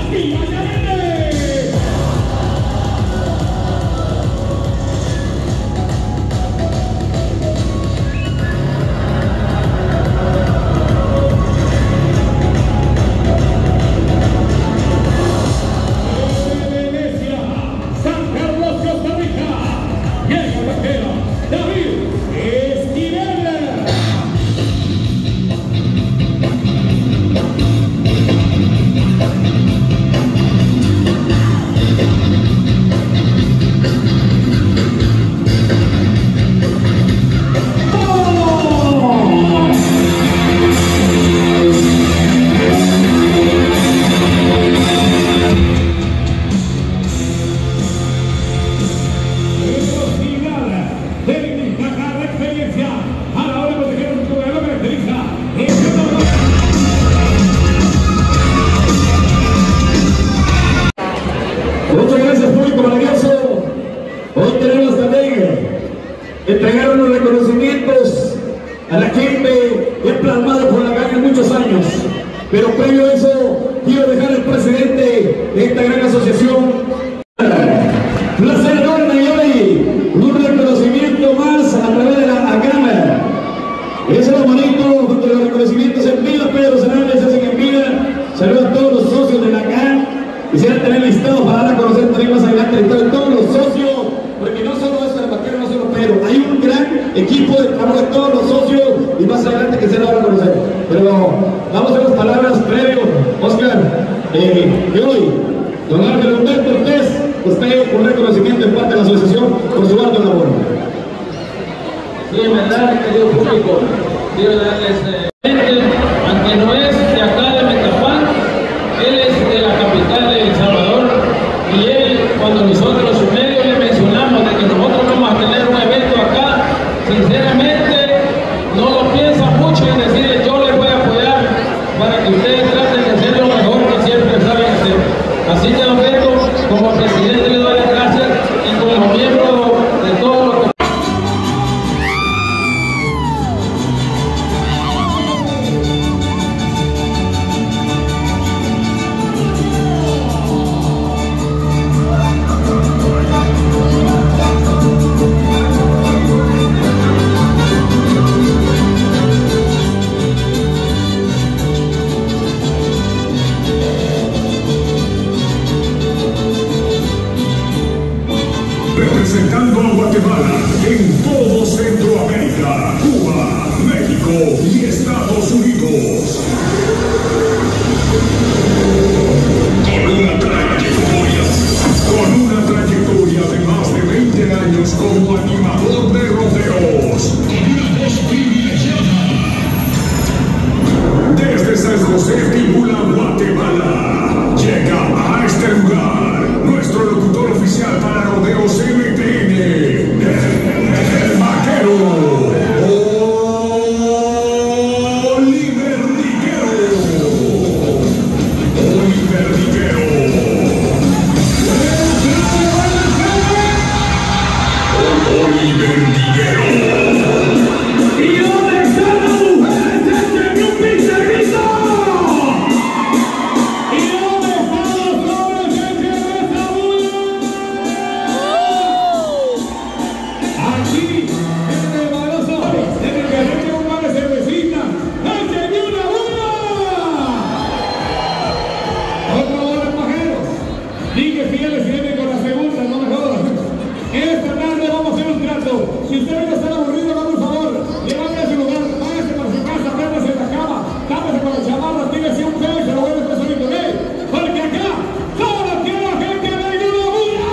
entregaron los reconocimientos a la gente que ha plasmado por la calle muchos años. Pero previo a eso, quiero dejar al presidente de esta gran asociación. Placer enorme y hoy un reconocimiento más a través de la ACAM. Eso es lo bonito, junto a los reconocimientos en vida, Pedro Sanales se hacen en vida. Saludos a todos los socios de la ACAM. Quisiera tener listados para dar a conocer también más adelante de todos los socios, porque no solo es el vaquero, no solo Pedro, hay un gran equipo de trabajo de todos los socios y más adelante que se lo van a conocer. Pero vamos a las palabras previo, Oscar. Y hoy, don Ángel Humberto Ortiz, usted un reconocimiento en parte de la asociación por su alta labor. Sí, en verdad, querido público, quiero darles aunque no es de acá de Metapán, él es de la capital de El Salvador, y él, cuando nosotros su medio le mencionamos de que nosotros vamos a tener un evento acá, sinceramente no lo piensa mucho en decirle yo les voy a apoyar para que ustedes traten de hacer lo mejor que siempre saben hacer. Así que don Beto, como presidente le doy las gracias y como miembro de todos los representando a Guatemala en todo Centroamérica, Cuba, México y Estados Unidos. Con una trayectoria de más de 20 años como animador de rodeos. Una voz privilegiada. Desde San José, Tibula, Guatemala, llega a este lugar nuestro locutor oficial para rodeos MTN, el vaquero Oliver Diguero. Oliver Diguero. Oliver Diguero. ¿Y dónde están las mujeres? ¡Échenme un pincerito! ¿Y dónde están los hombres? ¡Échenme esa bulla! Aquí, en el Baloso, en el que se un par de cervecita, ¡échenme una bulla! Otro bola pajeros. Digue fieles y viene con la segunda, no me jodas. Esta tarde vamos a hacer un trato. Si ustedes no están aburridos, por favor, llévame a su lugar, váyase para su casa, préndase en la cama, tápese con la chamarra, tírese un pelo y se lo vuelve a estar solito, ¿eh? Porque acá solo quiero gente de ayuda bulla.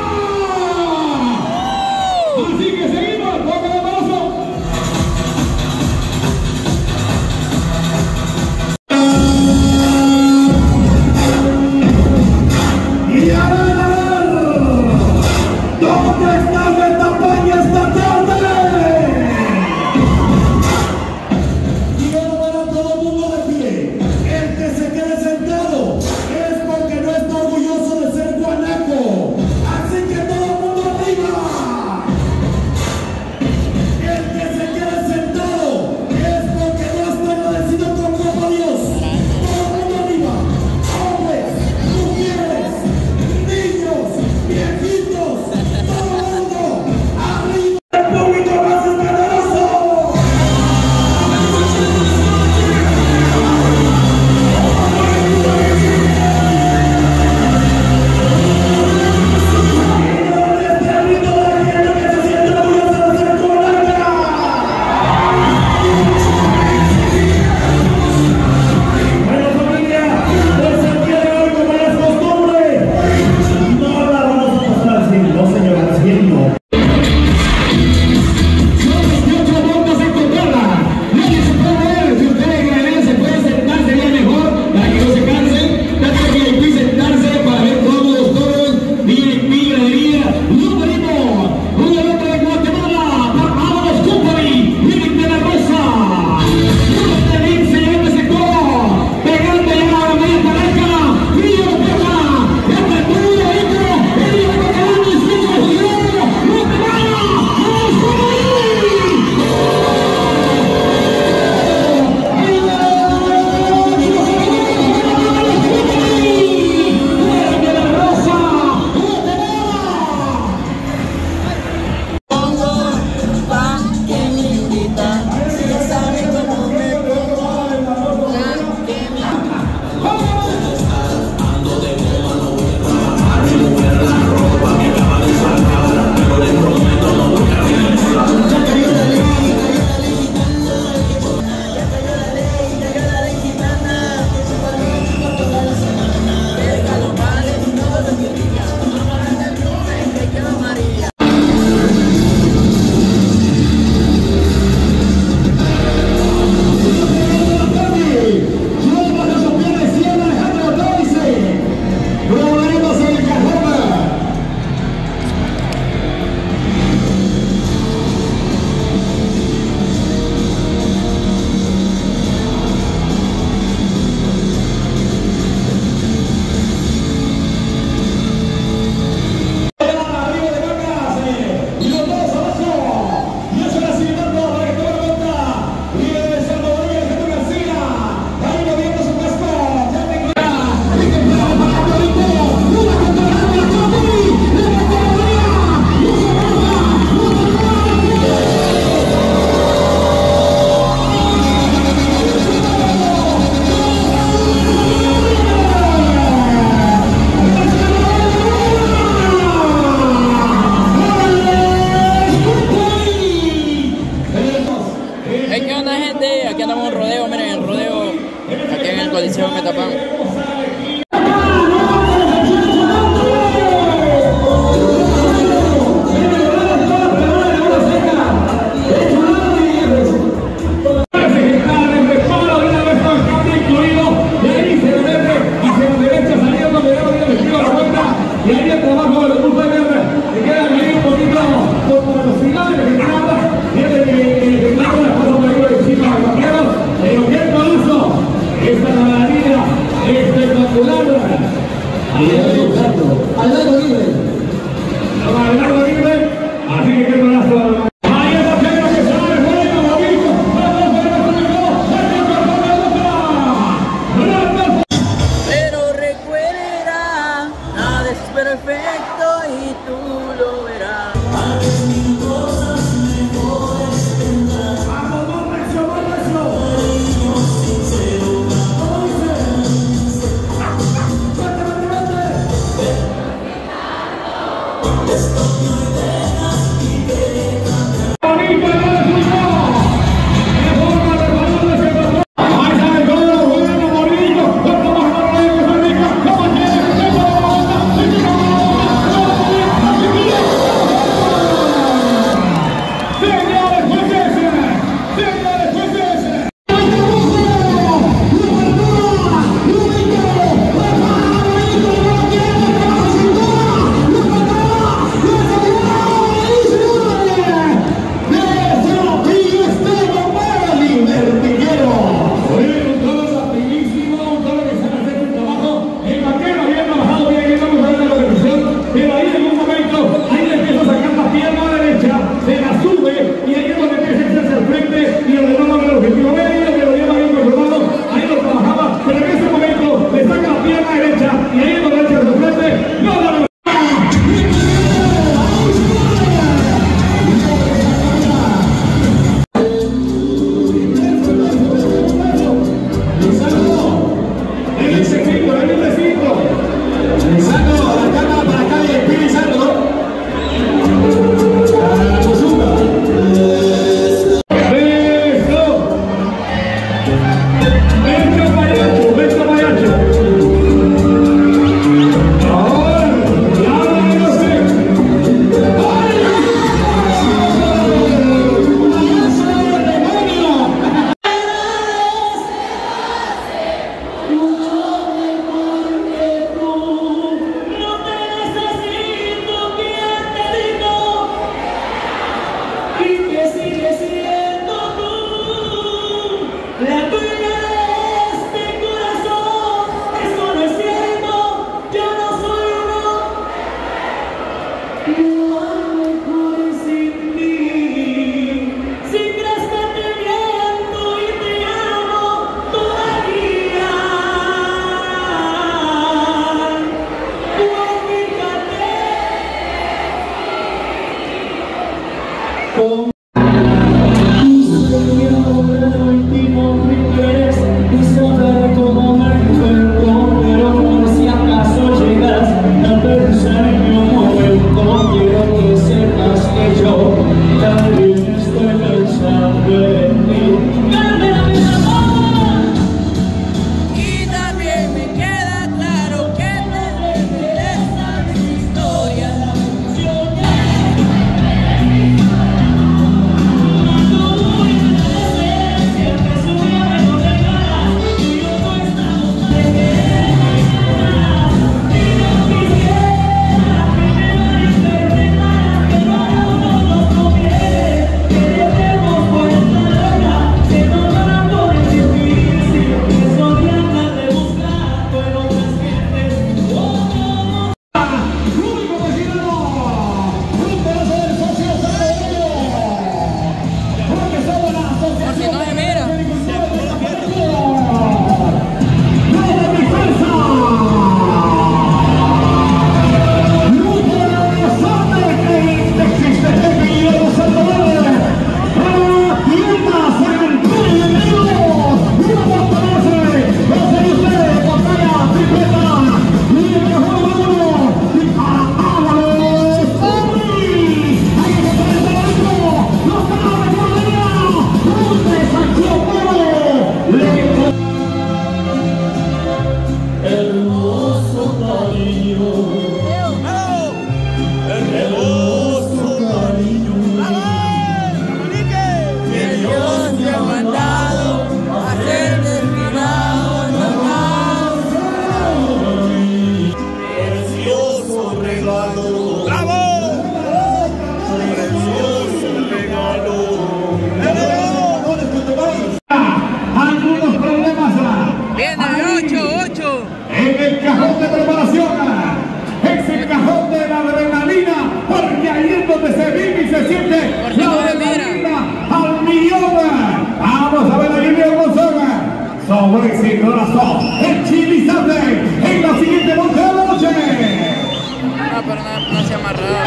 Así que seguimos, póngale paso. Y a ver, ¿dónde está Metapán esta tarde? y ahí el trabajo de los grupos de guerra, que quedan ahí un poquito por los finales que nada, viene la cosa por ahí encima de los vaqueros, pero qué golazo, esta ganadería espectacular. Ahí está buscando, al lado libre. Al lado libre, así que qué golazo. Perfecto y tú lo verás. el corazón, el Chilizate, en la siguiente monte de la noche. No, pero no se amarraba.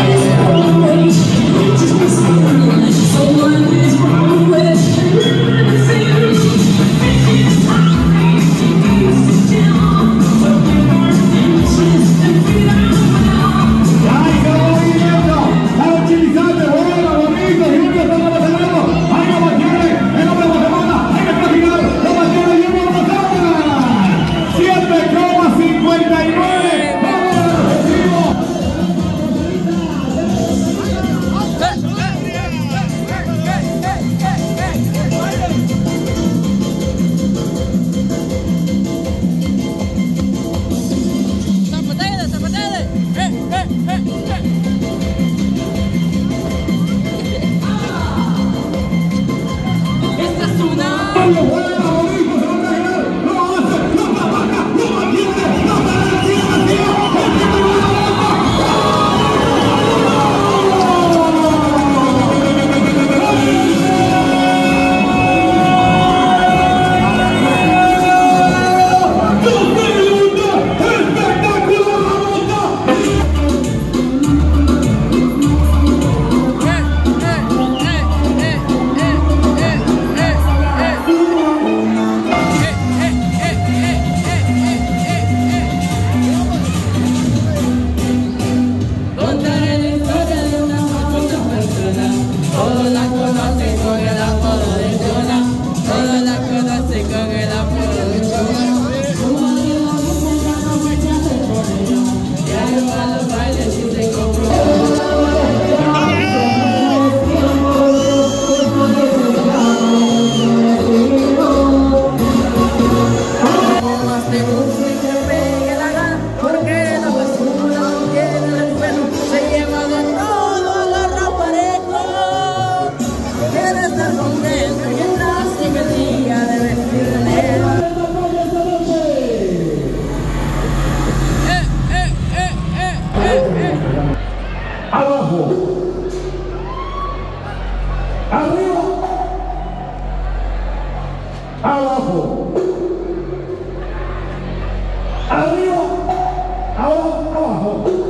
Abajo, arriba, abajo, arriba, abajo.